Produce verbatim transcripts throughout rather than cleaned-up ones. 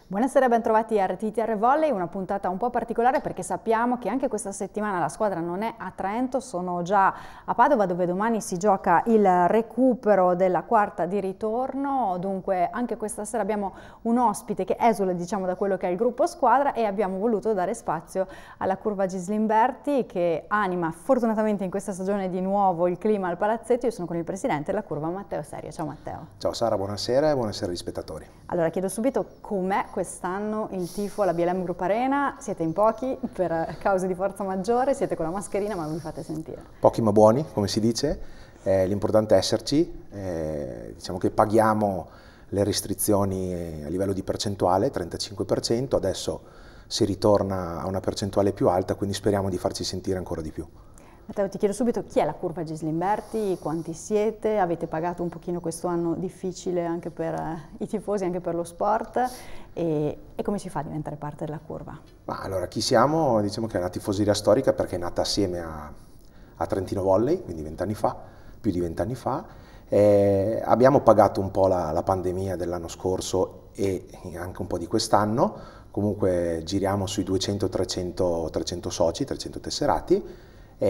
Buonasera e bentrovati a R T T R Volley, una puntata un po' particolare perché sappiamo che anche questa settimana la squadra non è a Trento, sono già a Padova dove domani si gioca il recupero della quarta di ritorno, dunque anche questa sera abbiamo un ospite che esula diciamo da quello che è il gruppo squadra e abbiamo voluto dare spazio alla curva Gislimberti che anima fortunatamente in questa stagione di nuovo il clima al palazzetto. Io sono con il presidente della curva Matteo Serio. Ciao Matteo. Ciao Sara, buonasera e buonasera agli spettatori. Allora chiedo subito com'è quest'anno il tifo alla B L M Group Arena. Siete in pochi per cause di forza maggiore, siete con la mascherina ma non vi fate sentire. Pochi ma buoni, come si dice, eh, l'importante è esserci, eh, diciamo che paghiamo le restrizioni a livello di percentuale, trentacinque per cento, adesso si ritorna a una percentuale più alta, quindi speriamo di farci sentire ancora di più. Matteo, ti chiedo subito chi è la curva Gislimberti, quanti siete, avete pagato un pochino questo anno difficile anche per eh, i tifosi, anche per lo sport e, e come si fa a diventare parte della curva? Ma allora, chi siamo? Diciamo che è una tifoseria storica perché è nata assieme a, a Trentino Volley, quindi vent'anni fa, più di vent'anni fa. Eh, abbiamo pagato un po' la, la pandemia dell'anno scorso e anche un po' di quest'anno, comunque giriamo sui duecento trecento soci, trecento tesserati.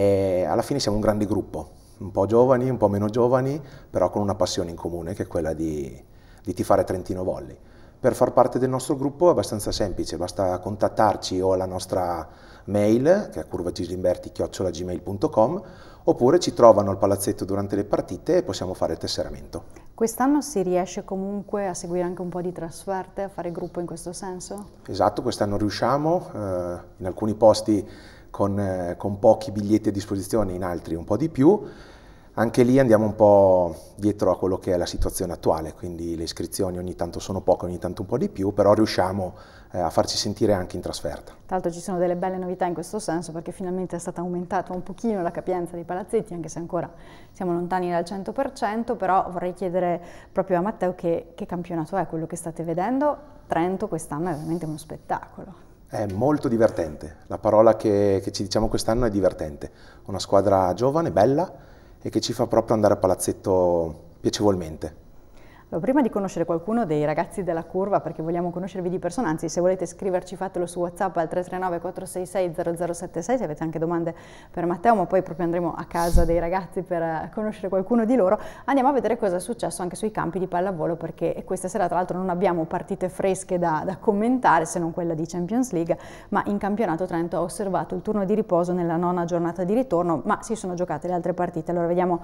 E alla fine siamo un grande gruppo, un po' giovani, un po' meno giovani, però con una passione in comune che è quella di, di tifare Trentino Volley. Per far parte del nostro gruppo è abbastanza semplice, basta contattarci o alla nostra mail, che è curvagislimberti chiocciola gmail punto com, oppure ci trovano al palazzetto durante le partite e possiamo fare il tesseramento. Quest'anno si riesce comunque a seguire anche un po' di trasferte, a fare gruppo in questo senso? Esatto, quest'anno riusciamo, eh, in alcuni posti Con, eh, con pochi biglietti a disposizione, in altri un po' di più. Anche lì andiamo un po' dietro a quello che è la situazione attuale, quindi le iscrizioni ogni tanto sono poche, ogni tanto un po' di più, però riusciamo eh, a farci sentire anche in trasferta. Tra l'altro ci sono delle belle novità in questo senso perché finalmente è stata aumentata un pochino la capienza dei palazzetti, anche se ancora siamo lontani dal cento per cento, però vorrei chiedere proprio a Matteo che, che campionato è quello che state vedendo. Trento quest'anno è veramente uno spettacolo. È molto divertente, la parola che, che ci diciamo quest'anno è divertente, una squadra giovane, bella e che ci fa proprio andare a palazzetto piacevolmente. Allora, prima di conoscere qualcuno dei ragazzi della curva, perché vogliamo conoscervi di persona, anzi se volete scriverci fatelo su WhatsApp al tre tre nove quattro sei sei zero zero sette sei se avete anche domande per Matteo, ma poi proprio andremo a casa dei ragazzi per conoscere qualcuno di loro. Andiamo a vedere cosa è successo anche sui campi di pallavolo, perché questa sera tra l'altro non abbiamo partite fresche da, da commentare, se non quella di Champions League, ma in campionato Trento ha osservato il turno di riposo nella nona giornata di ritorno, ma si sono giocate le altre partite. Allora vediamo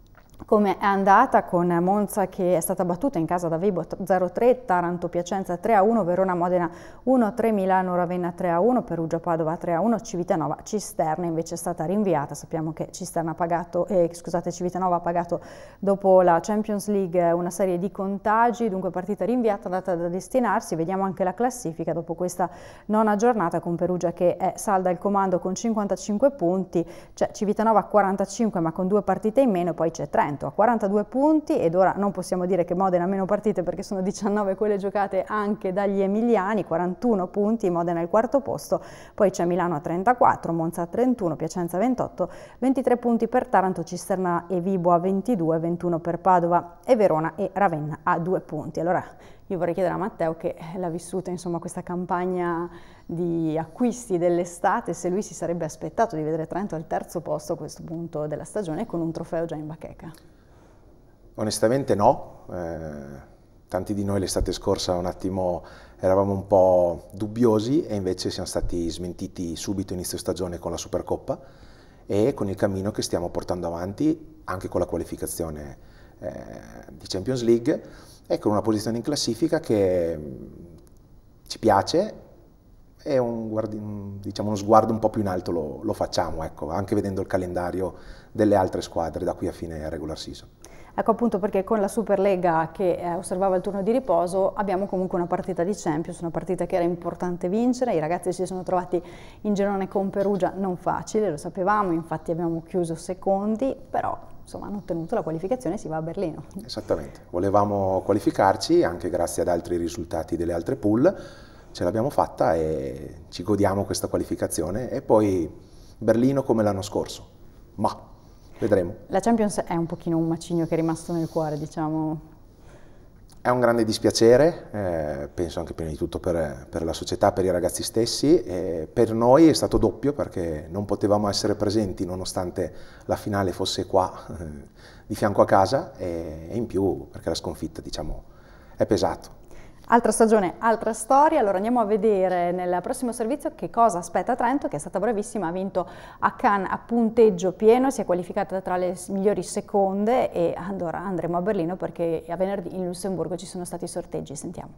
come è andata con Monza che è stata battuta in casa da Vibo zero tre, Taranto Piacenza tre a uno, Verona Modena uno a tre, Milano Ravenna tre a uno, Perugia Padova tre a uno, Civitanova Cisterna invece è stata rinviata. Sappiamo che Cisterna ha pagato, eh, scusate, Civitanova ha pagato dopo la Champions League una serie di contagi, dunque partita rinviata, andata da destinarsi. Vediamo anche la classifica dopo questa nona giornata con Perugia che è salda il comando con cinquantacinque punti, c'è Civitanova quarantacinque ma con due partite in meno, poi c'è Trento a quarantadue punti ed ora non possiamo dire che Modena ha meno partite perché sono diciannove quelle giocate anche dagli emiliani, quarantuno punti, Modena al quarto posto, poi c'è Milano a trentaquattro, Monza a trentuno, Piacenza a ventotto, ventitré punti per Taranto, Cisterna e Vibo a ventidue, ventuno per Padova e Verona e Ravenna a due punti. Allora io vorrei chiedere a Matteo che l'ha vissuta insomma questa campagna di acquisti dell'estate, se lui si sarebbe aspettato di vedere Trento al terzo posto a questo punto della stagione con un trofeo già in bacheca. Onestamente no, eh, tanti di noi l'estate scorsa un attimo eravamo un po' dubbiosi e invece siamo stati smentiti subito inizio stagione con la Supercoppa e con il cammino che stiamo portando avanti anche con la qualificazione eh, di Champions League e con una posizione in classifica che ci piace e un, guardi, diciamo uno sguardo un po' più in alto lo, lo facciamo, ecco, anche vedendo il calendario delle altre squadre da qui a fine regular season. Ecco appunto perché con la Superlega che eh, osservava il turno di riposo abbiamo comunque una partita di Champions, una partita che era importante vincere, i ragazzi si sono trovati in girone con Perugia non facile, lo sapevamo, infatti abbiamo chiuso secondi, però insomma hanno ottenuto la qualificazione e si va a Berlino. Esattamente, volevamo qualificarci anche grazie ad altri risultati delle altre pool, ce l'abbiamo fatta e ci godiamo questa qualificazione e poi Berlino come l'anno scorso, ma vedremo. La Champions è un pochino un macigno che è rimasto nel cuore, diciamo. È un grande dispiacere, eh, penso anche prima di tutto per, per la società, per i ragazzi stessi. Eh, per noi è stato doppio perché non potevamo essere presenti nonostante la finale fosse qua eh, di fianco a casa, e, e in più perché la sconfitta, diciamo, è pesato. Altra stagione, altra storia. Allora andiamo a vedere nel prossimo servizio che cosa aspetta Trento, che è stata bravissima, ha vinto a Cannes a punteggio pieno, si è qualificata tra le migliori seconde, e allora andremo a Berlino perché a venerdì in Lussemburgo ci sono stati i sorteggi. Sentiamo.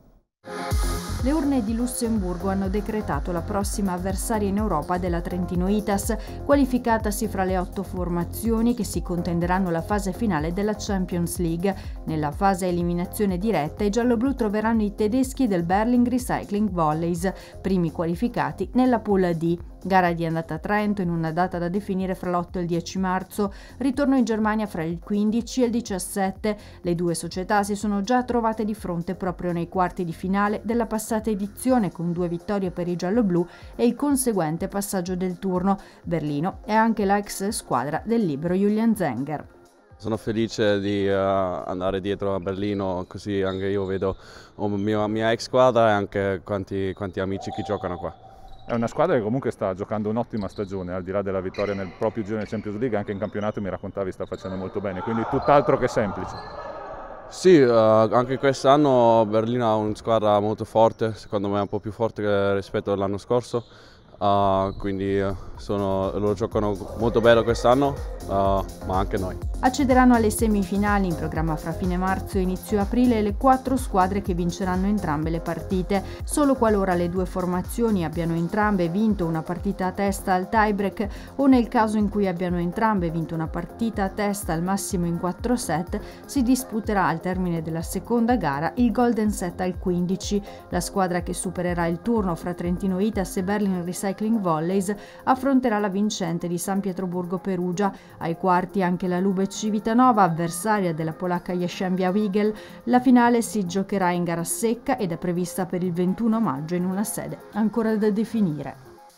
Le urne di Lussemburgo hanno decretato la prossima avversaria in Europa della Trentino Itas, qualificatasi fra le otto formazioni che si contenderanno la fase finale della Champions League. Nella fase a eliminazione diretta i gialloblu troveranno i tedeschi del Berling Recycling Volleys, primi qualificati nella Pool D. Gara di andata a Trento in una data da definire fra l'otto e il dieci marzo, ritorno in Germania fra il quindici e il diciassette. Le due società si sono già trovate di fronte proprio nei quarti di finale della passata edizione, con due vittorie per i gialloblu e il conseguente passaggio del turno. Berlino è anche la ex squadra del libero Julian Zenger. Sono felice di uh, andare dietro a Berlino, così anche io vedo la mia, mia ex squadra e anche quanti, quanti amici che giocano qua. È una squadra che comunque sta giocando un'ottima stagione, al di là della vittoria nel proprio giro di Champions League, anche in campionato mi raccontavi sta facendo molto bene, quindi tutt'altro che semplice. Sì, uh, anche quest'anno Berlino ha una squadra molto forte, secondo me un po' più forte rispetto all'anno scorso, uh, quindi uh, sono, lo giocano molto bene quest'anno, uh, ma anche noi. Accederanno alle semifinali, in programma fra fine marzo e inizio aprile, le quattro squadre che vinceranno entrambe le partite. Solo qualora le due formazioni abbiano entrambe vinto una partita a testa al tiebreak, o nel caso in cui abbiano entrambe vinto una partita a testa al massimo in quattro set, si disputerà al termine della seconda gara il golden set al quindici. La squadra che supererà il turno fra Trentino Itas e Berlin Recycling Volleys affronterà la vincente di San Pietroburgo Perugia. Ai quarti anche la Lubec Civitanova, avversaria della polacca Jastrzębia Wigel. La finale si giocherà in gara secca ed è prevista per il ventuno maggio in una sede ancora da definire.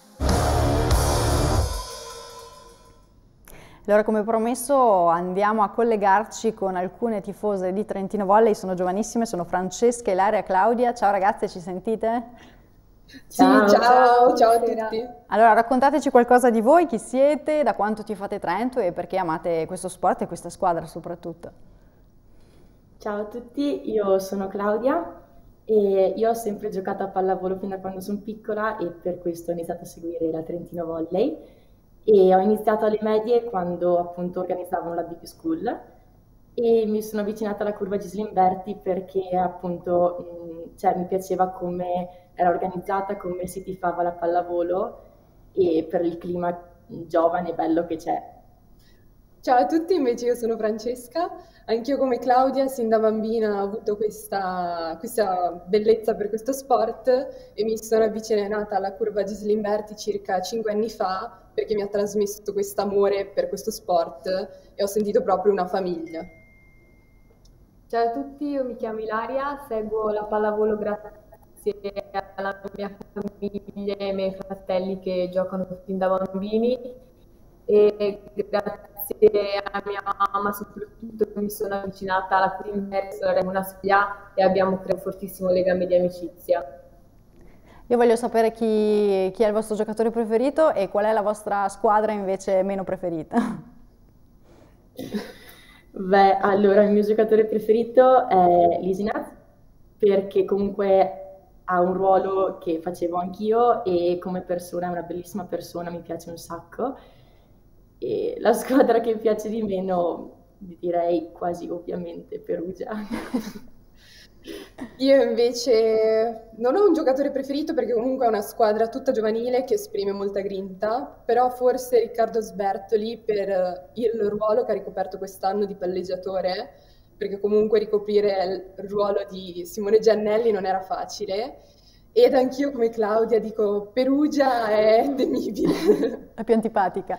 Allora, come promesso, andiamo a collegarci con alcune tifose di Trentino Volley. Sono giovanissime, sono Francesca, Ilaria, Claudia. Ciao ragazze, ci sentite? Ciao, ciao, ciao, ciao a tutti. Allora, raccontateci qualcosa di voi, chi siete, da quanto tifate Trento e perché amate questo sport e questa squadra soprattutto. Ciao a tutti, io sono Claudia e io ho sempre giocato a pallavolo fin da quando sono piccola e per questo ho iniziato a seguire la Trentino Volley e ho iniziato alle medie quando appunto organizzavano la Big School e mi sono avvicinata alla curva Gislimberti perché appunto mh, cioè, mi piaceva come era organizzata, come si tifava la pallavolo e per il clima giovane e bello che c'è. Ciao a tutti, invece io sono Francesca, anch'io come Claudia sin da bambina ho avuto questa, questa bellezza per questo sport e mi sono avvicinata alla curva Gislimberti circa cinque anni fa perché mi ha trasmesso questo amore per questo sport e ho sentito proprio una famiglia. Ciao a tutti, io mi chiamo Ilaria, seguo la pallavolo grazie alla mia famiglia e ai miei fratelli che giocano fin da bambini e grazie a mia mamma soprattutto mi sono avvicinata alla Primavera, sono una sfida e abbiamo creato un fortissimo legame di amicizia. Io voglio sapere chi, chi è il vostro giocatore preferito e qual è la vostra squadra invece meno preferita. Beh, allora il mio giocatore preferito è Lisinaz perché comunque ha un ruolo che facevo anch'io e come persona è una bellissima persona, mi piace un sacco. E la squadra che piace di meno, direi quasi ovviamente Perugia. Io invece non ho un giocatore preferito perché comunque è una squadra tutta giovanile che esprime molta grinta, però forse Riccardo Sbertoli per il ruolo che ha ricoperto quest'anno di palleggiatore, perché comunque ricoprire il ruolo di Simone Giannelli non era facile. Ed anch'io come Claudia dico Perugia è temibile. La più antipatica.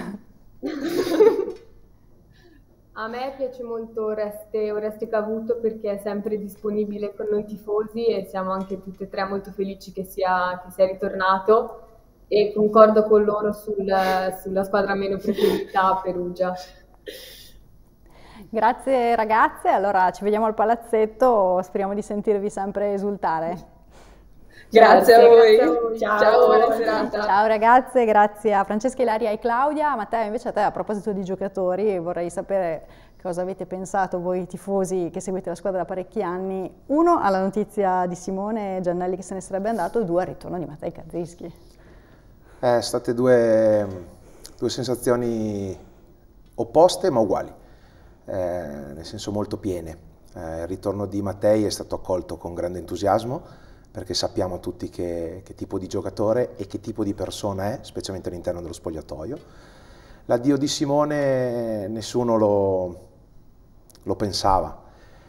A me piace molto Oreste, Oreste Cavuto perché è sempre disponibile con noi tifosi e siamo anche tutte e tre molto felici che sia, che sia ritornato e concordo con loro sul, sulla squadra meno preferita, Perugia. Grazie ragazze, allora ci vediamo al palazzetto, speriamo di sentirvi sempre esultare. Grazie, grazie a voi, grazie a voi. Ciao, ciao, buona serata. Ciao ragazze, grazie a Francesca, Ilaria e Claudia. Matteo, invece a te, a proposito di giocatori, vorrei sapere cosa avete pensato voi tifosi che seguite la squadra da parecchi anni. Uno, alla notizia di Simone Giannelli che se ne sarebbe andato, due, al ritorno di Matej Kazischi. Eh, state due, due sensazioni opposte ma uguali, eh, nel senso molto piene. Eh, il ritorno di Matej è stato accolto con grande entusiasmo, perché sappiamo tutti che, che tipo di giocatore e che tipo di persona è, specialmente all'interno dello spogliatoio. L'addio di Simone nessuno lo, lo pensava,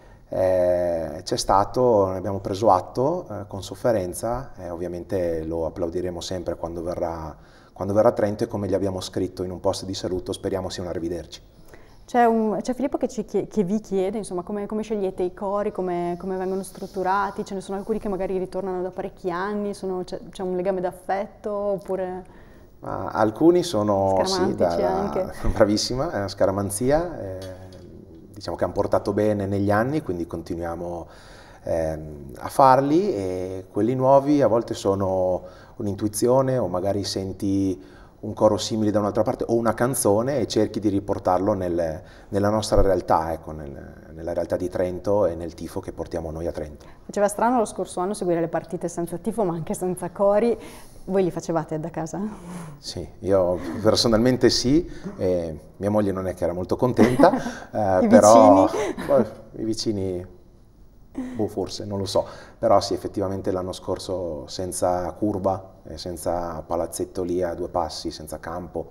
eh, c'è stato, ne abbiamo preso atto eh, con sofferenza, e ovviamente lo applaudiremo sempre quando verrà, quando verrà a Trento, e come gli abbiamo scritto in un post di saluto, speriamo sia un arrivederci. C'è Filippo che, ci, che vi chiede, insomma, come, come scegliete i cori, come, come vengono strutturati, ce ne sono alcuni che magari ritornano da parecchi anni, c'è un legame d'affetto oppure... Ma alcuni sono, sì, da, da, anche. Bravissima, è una scaramanzia, eh, diciamo che hanno portato bene negli anni, quindi continuiamo eh, a farli, e quelli nuovi a volte sono un'intuizione, o magari senti un coro simile da un'altra parte o una canzone e cerchi di riportarlo nel, nella nostra realtà, ecco, nel, nella realtà di Trento e nel tifo che portiamo noi a Trento. Faceva strano lo scorso anno seguire le partite senza tifo ma anche senza cori, voi li facevate da casa? Sì, io personalmente sì, e mia moglie non è che era molto contenta, eh, I però vicini? Beh, i vicini... Boh, forse, non lo so, però sì, effettivamente l'anno scorso senza curva, senza palazzetto lì a due passi, senza campo,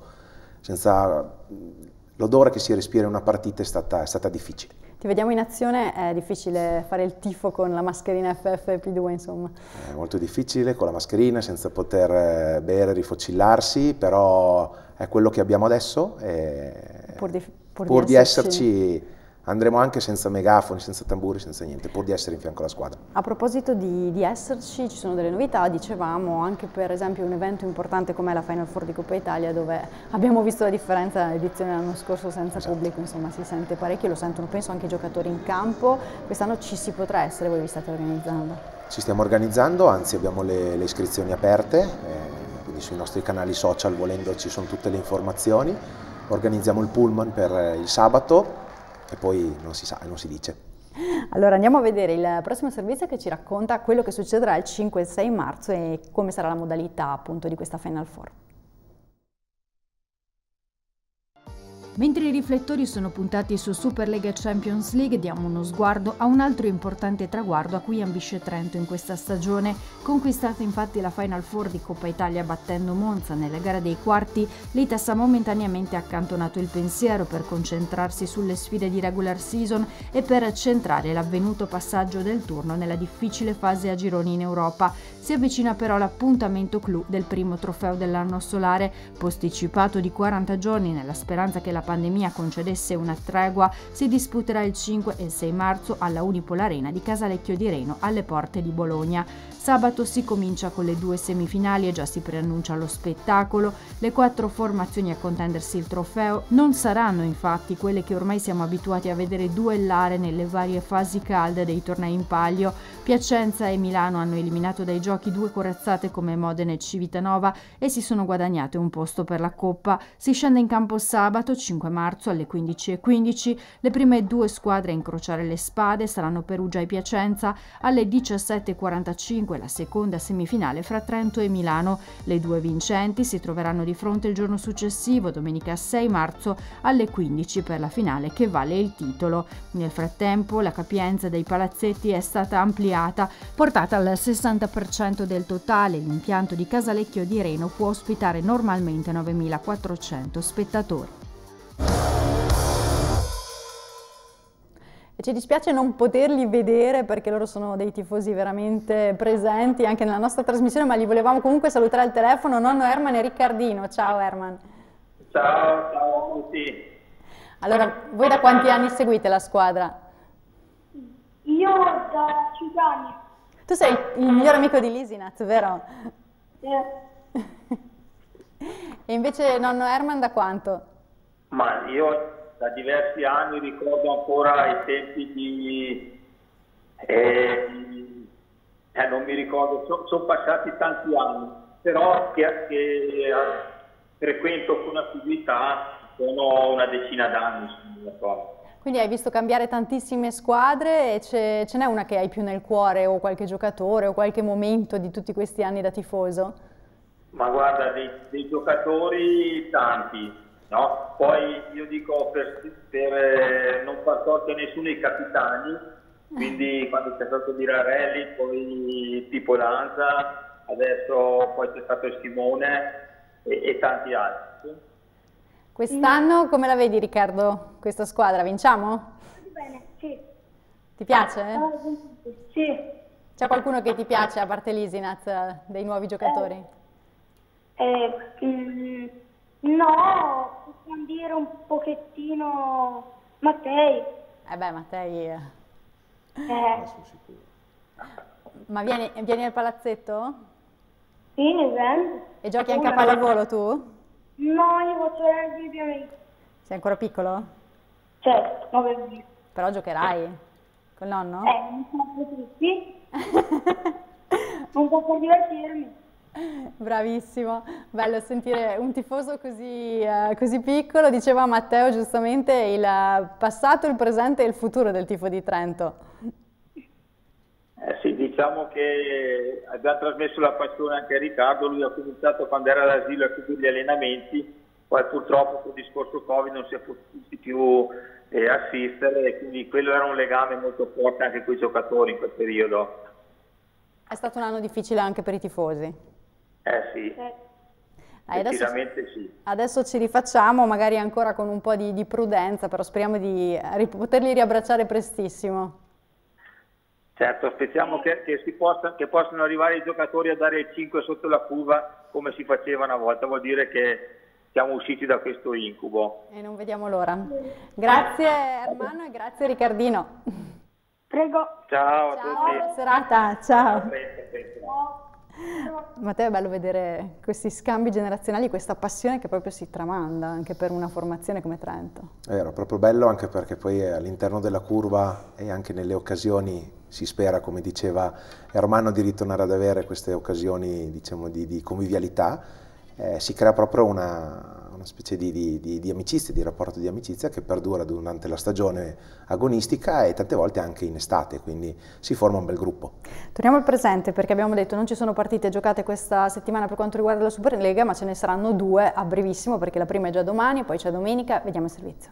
senza l'odore che si respira in una partita è stata, è stata difficile. Ti vediamo in azione, è difficile fare il tifo con la mascherina F F P due, insomma. È molto difficile con la mascherina, senza poter bere, rifocillarsi, però è quello che abbiamo adesso e pur di, pur pur di di esserci... esserci andremo anche senza megafoni, senza tamburi, senza niente, pur di essere in fianco alla squadra. A proposito di, di esserci, ci sono delle novità, dicevamo anche per esempio un evento importante come la Final Four di Coppa Italia, dove abbiamo visto la differenza nell'edizione dell'anno scorso senza esatto. pubblico, insomma si sente parecchio, lo sentono penso anche i giocatori in campo. Quest'anno ci si potrà essere, voi vi state organizzando? Ci stiamo organizzando, anzi abbiamo le, le iscrizioni aperte, eh, quindi sui nostri canali social volendo ci sono tutte le informazioni, organizziamo il pullman per il sabato, e poi non si sa, non si dice. Allora andiamo a vedere il prossimo servizio che ci racconta quello che succederà il cinque e sei marzo e come sarà la modalità appunto di questa Final Four. Mentre i riflettori sono puntati su Superlega e Champions League, diamo uno sguardo a un altro importante traguardo a cui ambisce Trento in questa stagione. Conquistata infatti la Final Four di Coppa Italia battendo Monza nella gara dei quarti, l'Itas ha momentaneamente accantonato il pensiero per concentrarsi sulle sfide di regular season e per centrare l'avvenuto passaggio del turno nella difficile fase a gironi in Europa. Si avvicina però l'appuntamento clou del primo trofeo dell'anno solare, posticipato di quaranta giorni nella speranza che la pandemia concedesse una tregua. Si disputerà il cinque e il sei marzo alla Unipol Arena di Casalecchio di Reno alle porte di Bologna. Sabato si comincia con le due semifinali e già si preannuncia lo spettacolo. Le quattro formazioni a contendersi il trofeo non saranno infatti quelle che ormai siamo abituati a vedere duellare nelle varie fasi calde dei tornei in palio. Piacenza e Milano hanno eliminato dai giochi due corazzate come Modena e Civitanova e si sono guadagnate un posto per la Coppa. Si scende in campo sabato cinque marzo alle quindici e quindici. Le prime due squadre a incrociare le spade saranno Perugia e Piacenza. Alle diciassette e quarantacinque la seconda semifinale fra Trento e Milano. Le due vincenti si troveranno di fronte il giorno successivo, domenica sei marzo, alle quindici per la finale che vale il titolo. Nel frattempo la capienza dei palazzetti è stata ampliata, portata al sessanta per cento del totale. L'impianto di Casalecchio di Reno può ospitare normalmente novemilaquattrocento spettatori. E ci dispiace non poterli vedere perché loro sono dei tifosi veramente presenti anche nella nostra trasmissione, ma li volevamo comunque salutare al telefono, nonno Erman e Riccardino. Ciao Erman. Ciao, ciao a tutti. Allora, voi da quanti anni seguite la squadra? Io da cinque anni. Tu sei il miglior amico di Lisinat, vero? Sì. E invece nonno Erman da quanto? Ma io da diversi anni, ricordo ancora i tempi di... Eh, eh, non mi ricordo, sono son passati tanti anni, però che, che frequento con assiduità sono una decina d'anni. Quindi hai visto cambiare tantissime squadre e ce n'è una che hai più nel cuore, o qualche giocatore o qualche momento di tutti questi anni da tifoso? Ma guarda, dei, dei giocatori tanti, no? Poi io dico per, per eh, non far torto a nessuno i capitani, quindi quando c'è stato Birarelli, poi Pippo Lanza, adesso poi c'è stato Simone e, e tanti altri. Quest'anno come la vedi, Riccardo, questa squadra? Vinciamo? Bene, sì. Ti piace? Sì. C'è qualcuno che ti piace, a parte l'Isinaz, dei nuovi giocatori? Eh, mm, no, possiamo dire un pochettino Mattei. Eh beh, Mattei... Eh. Ma vieni, vieni al palazzetto? Sì, ne vengo. E giochi anche a pallavolo tu? No, io faccio anche i miei amici. Sei ancora piccolo? Certo, nove anni. Però giocherai col nonno? Eh, non sono tutti. Un po' per divertirmi. Bravissimo, bello sentire un tifoso così, eh, così piccolo. Diceva Matteo giustamente il passato, il presente e il futuro del tifo di Trento. Eh sì, diciamo che ha già trasmesso la passione anche a Riccardo. Lui ha cominciato quando era all'asilo a seguire gli allenamenti, poi purtroppo con il discorso Covid non si è potuti più eh, assistere, e quindi quello era un legame molto forte anche con i giocatori in quel periodo. È stato un anno difficile anche per i tifosi. Eh sì, Dai, adesso, decisamente sì. Adesso ci rifacciamo, magari ancora con un po' di, di prudenza, però speriamo di ri poterli riabbracciare prestissimo. Certo, aspettiamo che, che, si possa, che possano arrivare i giocatori a dare il cinque sotto la curva come si faceva una volta, vuol dire che siamo usciti da questo incubo. E non vediamo l'ora. Grazie Ermanno e grazie Riccardino. Prego. Ciao a Ciao, tutti. buona serata, ciao. A presto, a presto. Matteo, è bello vedere questi scambi generazionali, questa passione che proprio si tramanda anche per una formazione come Trento. È vero, proprio bello anche perché poi all'interno della curva e anche nelle occasioni si spera, come diceva Ermanno, di ritornare ad avere queste occasioni, diciamo, di, di convivialità. Eh, si crea proprio una, una specie di, di, di, di amicizia, di rapporto di amicizia che perdura durante la stagione agonistica e tante volte anche in estate, quindi si forma un bel gruppo. Torniamo al presente, perché abbiamo detto non ci sono partite giocate questa settimana per quanto riguarda la Superlega, ma ce ne saranno due a brevissimo, perché la prima è già domani, poi c'è domenica. Vediamo il servizio.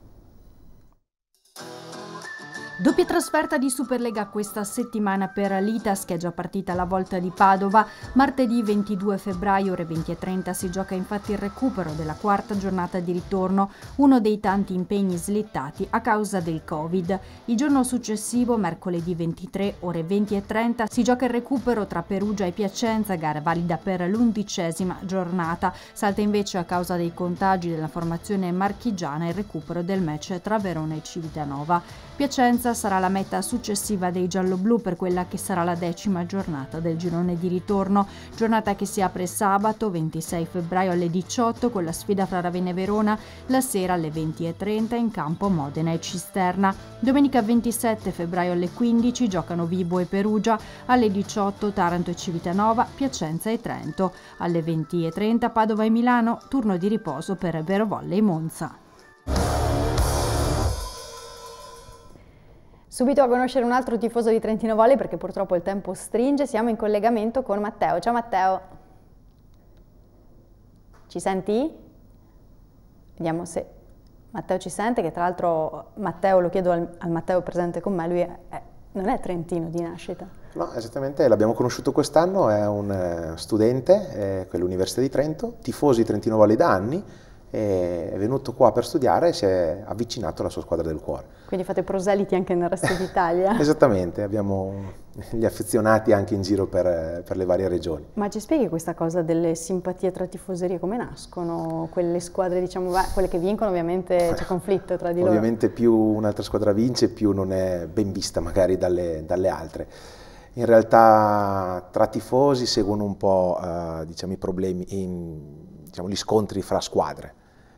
Doppia trasferta di Superlega questa settimana per l'Itas, che è già partita alla volta di Padova. Martedì ventidue febbraio, ore venti e trenta, si gioca infatti il recupero della quarta giornata di ritorno, uno dei tanti impegni slittati a causa del Covid. Il giorno successivo, mercoledì ventitré, ore venti e trenta, si gioca il recupero tra Perugia e Piacenza, gara valida per l'undicesima giornata. Salta invece, a causa dei contagi della formazione marchigiana, il recupero del match tra Verona e Civitanova. Piacenza sarà la meta successiva dei gialloblu per quella che sarà la decima giornata del girone di ritorno, giornata che si apre sabato ventisei febbraio alle diciotto con la sfida fra Ravenna e Verona, la sera alle venti e trenta in campo Modena e Cisterna. Domenica ventisette febbraio alle quindici giocano Vibo e Perugia, alle diciotto Taranto e Civitanova, Piacenza e Trento, alle venti e trenta Padova e Milano, turno di riposo per Verovolle e Monza. Subito a conoscere un altro tifoso di Trentino Volley, perché purtroppo il tempo stringe. Siamo in collegamento con Matteo. Ciao Matteo. Ci senti? Vediamo se Matteo ci sente, che tra l'altro Matteo, lo chiedo al, al Matteo presente con me, lui è, è, non è trentino di nascita. No, esattamente, l'abbiamo conosciuto quest'anno, è un studente, è all'Università di Trento, tifoso di Trentino Volley da anni, è venuto qua per studiare e si è avvicinato alla sua squadra del cuore. Quindi fate proseliti anche nel resto d'Italia? Esattamente, abbiamo gli affezionati anche in giro per, per le varie regioni. Ma ci spieghi questa cosa delle simpatie tra tifoserie, come nascono quelle squadre, diciamo, quelle che vincono ovviamente c'è conflitto tra di loro? Ovviamente più un'altra squadra vince, più non è ben vista magari dalle, dalle altre. In realtà tra tifosi seguono un po' uh, diciamo, i problemi, in, diciamo, gli scontri fra squadre.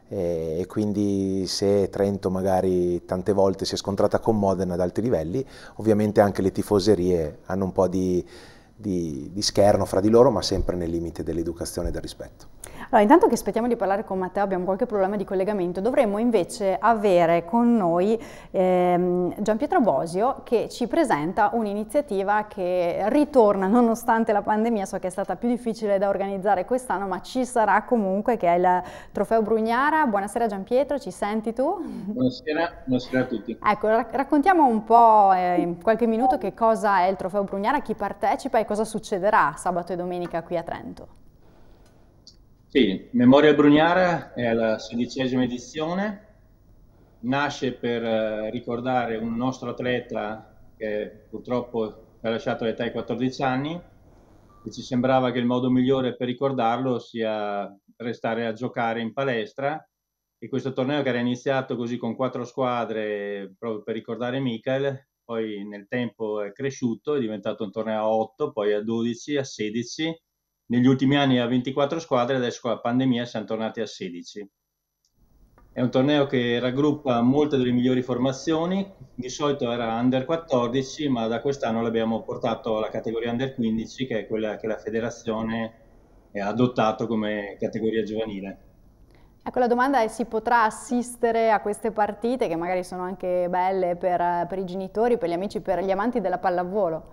e quindi se Trento magari tante volte si è scontrata con Modena ad alti livelli, ovviamente anche le tifoserie hanno un po' di, di, di scherno fra di loro, ma sempre nel limite dell'educazione e del rispetto. Allora, intanto che aspettiamo di parlare con Matteo, abbiamo qualche problema di collegamento, dovremmo invece avere con noi ehm, Gianpietro Bosio, che ci presenta un'iniziativa che ritorna nonostante la pandemia. So che è stata più difficile da organizzare quest'anno, ma ci sarà comunque, che è il Trofeo Brugnara. Buonasera Gianpietro, ci senti tu? Buonasera, buonasera a tutti. Ecco, raccontiamo un po' eh, in qualche minuto che cosa è il Trofeo Brugnara, chi partecipa e cosa succederà sabato e domenica qui a Trento. Sì, Memorial Brugnara è la sedicesima edizione, nasce per eh, ricordare un nostro atleta che purtroppo ha lasciato l'età di quattordici anni, e ci sembrava che il modo migliore per ricordarlo sia restare a giocare in palestra, e questo torneo, che era iniziato così con quattro squadre proprio per ricordare Michael, poi nel tempo è cresciuto, è diventato un torneo a otto, poi a dodici, a sedici, negli ultimi anni a ventiquattro squadre, adesso con la pandemia siamo tornati a sedici. È un torneo che raggruppa molte delle migliori formazioni, di solito era under quattordici, ma da quest'anno l'abbiamo portato alla categoria under quindici, che è quella che la federazione ha adottato come categoria giovanile. Ecco, la domanda è: si potrà assistere a queste partite, che magari sono anche belle per, per i genitori, per gli amici, per gli amanti della pallavolo?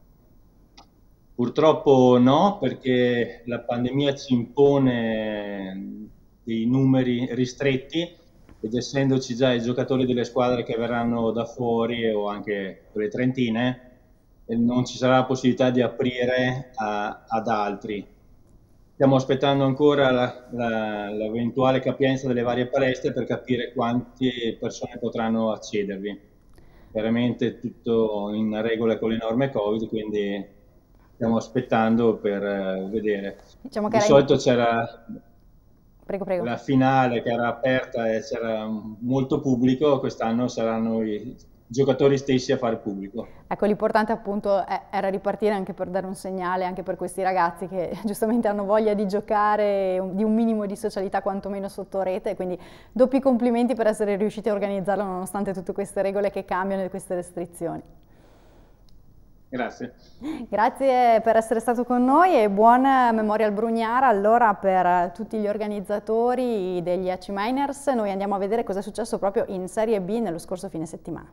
Purtroppo no, perché la pandemia ci impone dei numeri ristretti, ed essendoci già i giocatori delle squadre che verranno da fuori o anche quelle trentine, non ci sarà la possibilità di aprire a, ad altri. Stiamo aspettando ancora l'eventuale capienza delle varie palestre per capire quante persone potranno accedervi. Chiaramente tutto in regola con le norme Covid, quindi stiamo aspettando per uh, vedere. Diciamo che di solito c'era prego, prego. la finale che era aperta e c'era molto pubblico, quest'anno saranno i giocatori stessi a fare pubblico. Ecco, l'importante appunto era ripartire, anche per dare un segnale anche per questi ragazzi che giustamente hanno voglia di giocare, di un minimo di socialità quantomeno sotto rete, quindi doppi complimenti per essere riusciti a organizzarlo nonostante tutte queste regole che cambiano e queste restrizioni. Grazie. Grazie per essere stato con noi e buon Memorial Brugnara allora per tutti gli organizzatori degli A C Miners. Noi andiamo a vedere cosa è successo proprio in Serie B nello scorso fine settimana.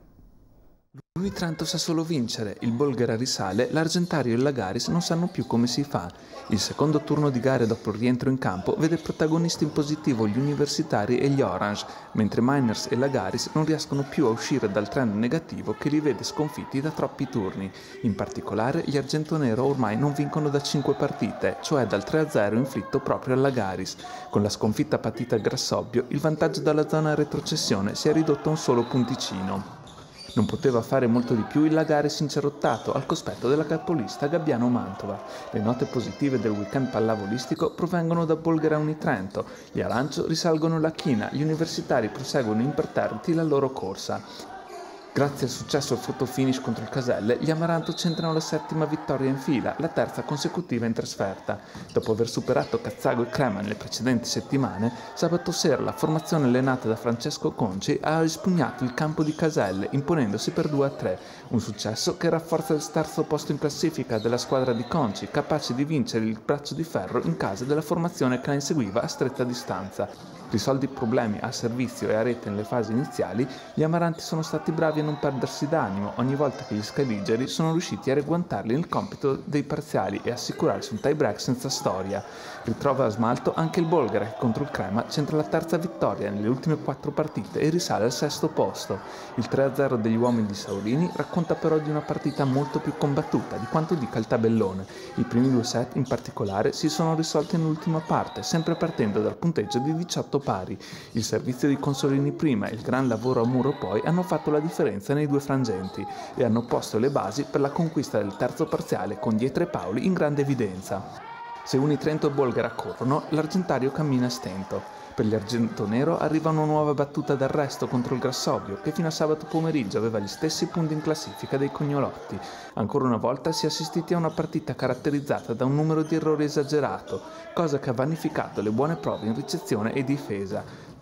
L'Unitrento sa solo vincere, il Bolghera risale, l'Argentario e il Lagaris non sanno più come si fa. Il secondo turno di gare dopo il rientro in campo vede protagonisti in positivo gli universitari e gli Orange, mentre Miners e Lagaris non riescono più a uscire dal trend negativo che li vede sconfitti da troppi turni. In particolare gli argentonero ormai non vincono da cinque partite, cioè dal tre a zero inflitto proprio al Lagaris. Con la sconfitta patita al Grassobbio, il vantaggio dalla zona retrocessione si è ridotto a un solo punticino. Non poteva fare molto di più il Lagaris incerottato al cospetto della capolista Gabbiano Mantova. Le note positive del weekend pallavolistico provengono da Bolghera Unitrento. Gli Arancio risalgono la china, gli universitari proseguono imperterriti la loro corsa. Grazie al successo photo finish contro il Caselle, gli Amaranto centrano la settima vittoria in fila, la terza consecutiva in trasferta. Dopo aver superato Cazzago e Crema nelle precedenti settimane, sabato sera la formazione allenata da Francesco Conci ha espugnato il campo di Caselle, imponendosi per due a tre, un successo che rafforza il terzo posto in classifica della squadra di Conci, capace di vincere il braccio di ferro in casa della formazione che la inseguiva a stretta distanza. Risolti i problemi a servizio e a rete nelle fasi iniziali, gli Amaranti sono stati bravi a non perdersi d'animo ogni volta che gli scaligeri sono riusciti a riagguantarli nel compito dei parziali e assicurarsi un tie break senza storia. Ritrova a smalto anche il Bolghera che contro il Crema centra la terza vittoria nelle ultime quattro partite e risale al sesto posto. Il tre a zero degli uomini di Saurini racconta però di una partita molto più combattuta di quanto dica il tabellone. I primi due set in particolare si sono risolti nell'ultima parte, sempre partendo dal punteggio di diciotto pari. Il servizio di Consolini prima e il gran lavoro a muro poi hanno fatto la differenza nei due frangenti e hanno posto le basi per la conquista del terzo parziale con Dietre Paoli in grande evidenza. Se Unitrento e Bolghera corrono, l'Argentario cammina a stento. Per gli argentonero arriva una nuova battuta d'arresto contro il Grassobbio, che fino a sabato pomeriggio aveva gli stessi punti in classifica dei Cognolotti. Ancora una volta si è assistiti a una partita caratterizzata da un numero di errori esagerato, cosa che ha vanificato le buone prove in ricezione e difesa.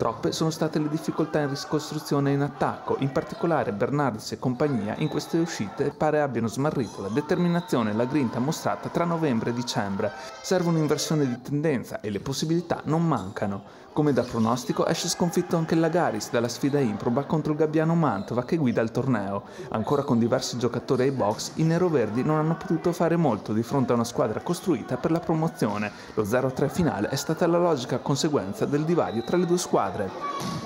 Troppe sono state le difficoltà in ricostruzione e in attacco, in particolare Bernardis e compagnia in queste uscite pare abbiano smarrito la determinazione e la grinta mostrata tra novembre e dicembre. Serve un'inversione di tendenza e le possibilità non mancano. Come da pronostico esce sconfitto anche il Lagaris dalla sfida improba contro il Gabbiano Mantova che guida il torneo. Ancora con diversi giocatori ai box, i neroverdi non hanno potuto fare molto di fronte a una squadra costruita per la promozione. Lo zero a tre finale è stata la logica conseguenza del divario tra le due squadre.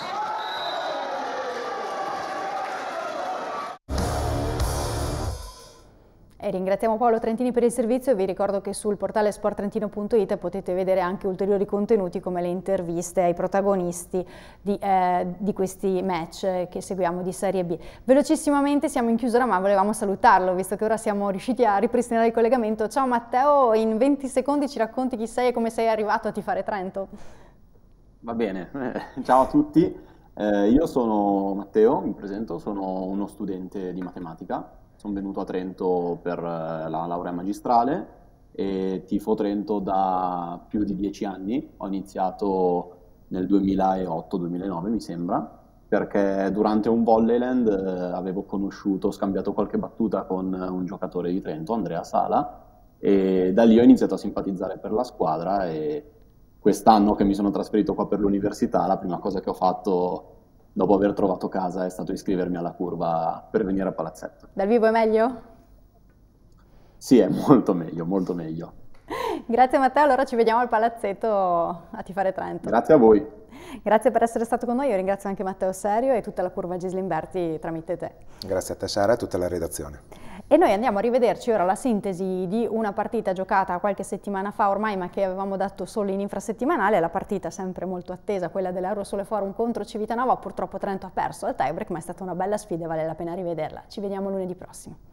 E ringraziamo Paolo Trentini per il servizio e vi ricordo che sul portale sport trentino punto it potete vedere anche ulteriori contenuti come le interviste ai protagonisti di, eh, di questi match che seguiamo di Serie B. Velocissimamente siamo in chiusura, ma volevamo salutarlo visto che ora siamo riusciti a ripristinare il collegamento. Ciao Matteo, in venti secondi ci racconti chi sei e come sei arrivato a tifare Trento. Va bene, eh, ciao a tutti, eh, io sono Matteo, mi presento, sono uno studente di matematica. Sono venuto a Trento per la laurea magistrale e tifo Trento da più di dieci anni. Ho iniziato nel duemilaotto duemilanove mi sembra, perché durante un Volleyland eh, avevo conosciuto, scambiato qualche battuta con un giocatore di Trento, Andrea Sala, e da lì ho iniziato a simpatizzare per la squadra e quest'anno che mi sono trasferito qua per l'università, la prima cosa che ho fatto dopo aver trovato casa è stato iscrivermi alla curva per venire a Palazzetto. Dal vivo è meglio? Sì, è molto meglio, molto meglio. Grazie Matteo, allora ci vediamo al Palazzetto a tifare Trento. Grazie a voi. Grazie per essere stato con noi, io ringrazio anche Matteo Serio e tutta la curva Gislimberti tramite te. Grazie a te Sara e a tutta la redazione. E noi andiamo a rivederci ora la sintesi di una partita giocata qualche settimana fa ormai, ma che avevamo dato solo in infrasettimanale, la partita sempre molto attesa, quella dell'Eurosole Forum contro Civitanova. Purtroppo Trento ha perso al tiebreak, ma è stata una bella sfida e vale la pena rivederla. Ci vediamo lunedì prossimo.